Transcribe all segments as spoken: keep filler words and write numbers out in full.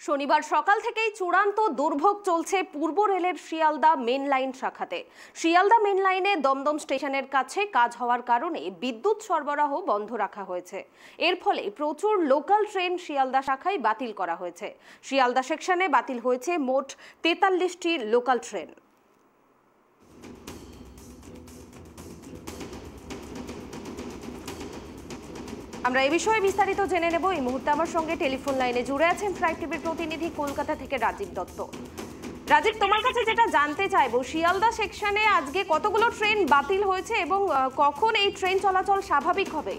শনিবার সকাল থেকেই চূড়ান্ত দুর্ভোগ চলছে পূর্ব রেলের শিয়ালদা মেন লাইন শাখাতে। শিয়ালদা মেন লাইনে দমদম স্টেশনের কাছে কাজ হওয়ার কারণে বিদ্যুৎ সরবরাহ বন্ধ রাখা হয়েছে। এর ফলে প্রচুর লোকাল ট্রেন শিয়ালদা শাখায় বাতিল করা হয়েছে। শিয়ালদা সেকশনে বাতিল হয়েছে মোট তেতাল্লিশটি লোকাল ট্রেন। আমরা এই বিষয়ে বিস্তারিত জেনে নেব। এই মুহূর্তে আমার সঙ্গে টেলিফোন লাইনে জুড়ে আছেন ট্রাইব টিভির প্রতিনিধি কলকাতা থেকে রাজীব দত্ত। রাজীব, তোমার কাছে যেটা জানতে চাইবো, শিয়ালদা সেকশনে আজকে কতগুলো ট্রেন বাতিল হয়েছে এবং কখন এই ট্রেন চলাচল স্বাভাবিক হবে?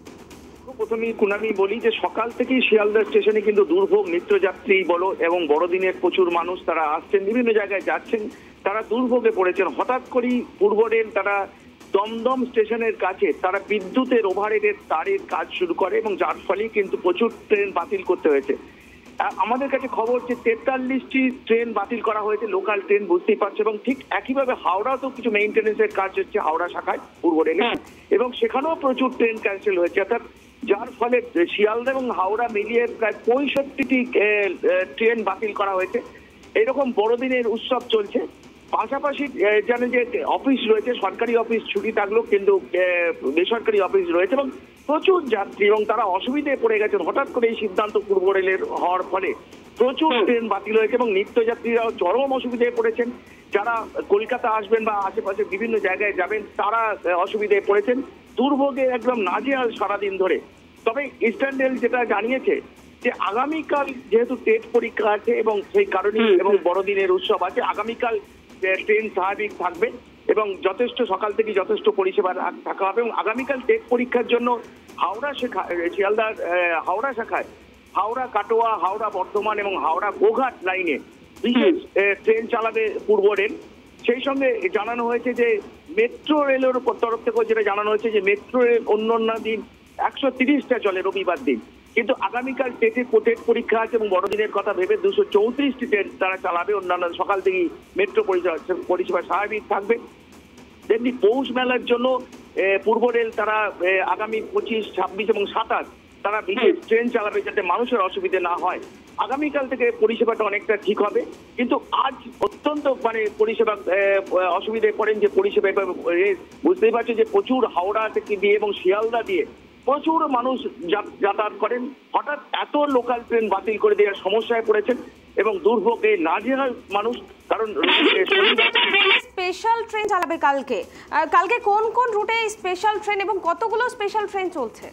প্রথমেই কুনামি বলি যে সকাল থেকেই শিয়ালদা স্টেশনে কিন্তু দুর্ভোগ, নিত্যযাত্রী বলো এবং বড়দিনের প্রচুর মানুষ তারা আসছেন, বিভিন্ন জায়গায় যাচ্ছেন, তারা দুর্ভোগে পড়েছেন। হঠাৎ করেই পূর্ব রেল তারা দমদম স্টেশনের কাছে তারা বিদ্যুতের ওভারহেডের তারের কাজ শুরু করে এবং যার ফলে কিন্তু প্রচুর ট্রেন বাতিল করতে হয়েছে। আমাদের কাছে খবর যে তেতাল্লিশটি ট্রেন বাতিল করা হয়েছে, লোকাল ট্রেন, বুঝতেই পারছো। এবং ঠিক একইভাবে হাওড়াতেও কিছু মেইনটেনেন্সের কাজ হচ্ছে হাওড়া শাখায় পূর্ব রেলে, এবং সেখানেও প্রচুর ট্রেন ক্যান্সেল হয়েছে। অর্থাৎ যার ফলে শিয়ালদা এবং হাওড়া মিলিয়ে প্রায় পঁয়ষট্টিটি ট্রেন বাতিল করা হয়েছে। এরকম বড়দিনের উৎসব চলছে। পাশাপাশি জানেন যে অফিস রয়েছে, সরকারি অফিস ছুটি থাকলেও কিন্তু বেসরকারি অফিস রয়েছে এবং প্রচুর যাত্রী, এবং তারা অসুবিধায় পড়ে গেছেন। হঠাৎ করে এই সিদ্ধান্ত পূর্ব রেলের হওয়ার ফলে প্রচুর ট্রেন বাতিল হয়েছে এবং নিত্যযাত্রীরাও চরম অসুবিধায় পড়েছেন। যারা কলকাতা আসবেন বা আশেপাশে বিভিন্ন জায়গায় যাবেন তারা অসুবিধায় পড়েছেন, দুর্ভোগে একদম নাজেহাল সারাদিন ধরে। তবে ইস্টার্ন রেল যেটা জানিয়েছে যে আগামীকাল যেহেতু টেট পরীক্ষা আছে এবং সেই কারণে এবং বড়দিনের উৎসব আছে, আগামীকাল ট্রেন স্বাভাবিক থাকবে এবং যথেষ্ট সকাল থেকে যথেষ্ট পরিষেবা থাকা হবে। এবং আগামীকাল টেট পরীক্ষার জন্য হাওড়া শাখা শিয়ালদার হাওড়া শাখায় হাওড়া কাটোয়া, হাওড়া বর্ধমান এবং হাওড়া গোঘাট লাইনে বিশেষ ট্রেন চালাবে পূর্ব রেল। সেই সঙ্গে জানানো হয়েছে যে মেট্রো রেলের তরফ থেকেও যেটা জানানো হয়েছে যে মেট্রো রেল অন্যান্য দিন একশো তিরিশটা চলে রবিবার দিন, কিন্তু আগামীকাল টেটে টেট পরীক্ষা আছে এবং বড়দিনের কথা ভেবে দুশো চৌত্রিশটি ট্রেন তারা চালাবে। অন্যান্য সকাল থেকেই মেট্রো পরিষেবা স্বাভাবিক থাকবে। তেমনি পৌষ মেলার জন্য পূর্ব রেল তারা আগামী পঁচিশ, ছাব্বিশ এবং সাতাশ তারা বিশেষ ট্রেন চালাবে যাতে মানুষের অসুবিধা না হয়। আগামীকাল থেকে পরিষেবাটা অনেকটা ঠিক হবে, কিন্তু আজ অত্যন্ত মানে পরিষেবা অসুবিধায় পড়েন যে পরিষেবা বুঝতেই পারছে যে প্রচুর হাওড়া থেকে দিয়ে এবং শিয়ালদা দিয়ে প্রচুর মানুষ যাতায়াত করেন। হঠাৎ এত লোকাল ট্রেন বাতিল করে দেওয়ার সমস্যায় পড়েছেন এবং দুর্ভোগে নাজেহাল মানুষ। কারণ স্পেশাল ট্রেন চালাবে কালকে, কালকে কোন কোন রুটে স্পেশাল ট্রেন এবং কতগুলো স্পেশাল ট্রেন চলছে?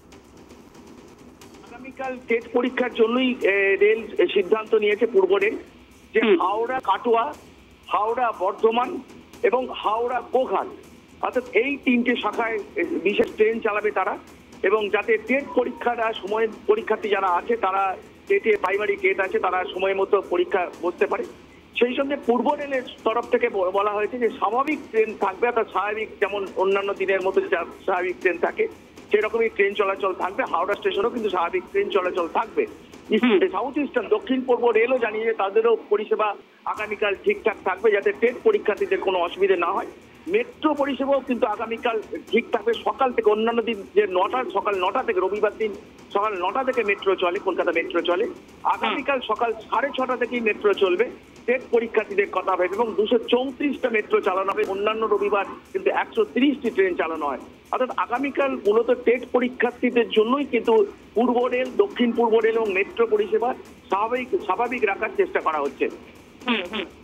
আগামীকাল টেট পরীক্ষার জন্যই রেল সিদ্ধান্ত নিয়েছে পূর্ব রেল যে হাওড়া কাটোয়া, হাওড়া বর্ধমান এবং হাওড়া গোঘাট, অর্থাৎ এই তিনটে শাখায় বিশেষ ট্রেন চালাবে তারা, এবং যাতে টেট পরীক্ষাটা সময় পরীক্ষার্থী যারা আছে তারা টেটে প্রাইমারি টেট আছে তারা সময় মতো পরীক্ষা বসতে পারে। সেই সঙ্গে পূর্ব রেলের তরফ থেকে বলা হয়েছে যে স্বাভাবিক ট্রেন থাকবে, অর্থাৎ স্বাভাবিক যেমন অন্যান্য দিনের মতো স্বাভাবিক ট্রেন থাকে সেরকমই ট্রেন চলাচল থাকবে। হাওড়া স্টেশনেও কিন্তু স্বাভাবিক ট্রেন চলাচল থাকবে। সাউথ ইস্টার্ন দক্ষিণ পূর্ব রেলও জানিয়েছে তাদেরও পরিষেবা আগামীকাল ঠিকঠাক থাকবে যাতে টেট পরীক্ষার্থীদের কোনো অসুবিধা না হয়। মেট্রো পরিষেবাও কিন্তু আগামীকাল ঠিক থাকবে সকাল থেকে। অন্যান্য দিন যে নটা সকাল নটা থেকে রবিবার দিন সকাল নটা থেকে মেট্রো চলে, কলকাতা মেট্রো চলে, আগামীকাল সকাল সাড়ে ছটা থেকেই মেট্রো চলবে টেট পরীক্ষার্থীদের কথা ভেবে, এবং দুশো চৌত্রিশটা মেট্রো চালানো হবে। অন্যান্য রবিবার কিন্তু একশো তিরিশটি ট্রেন চালানো হয়। অর্থাৎ আগামীকাল মূলত টেট পরীক্ষার্থীদের জন্যই কিন্তু পূর্ব রেল, দক্ষিণ পূর্ব রেল এবং মেট্রো পরিষেবা স্বাভাবিক স্বাভাবিক রাখার চেষ্টা করা হচ্ছে।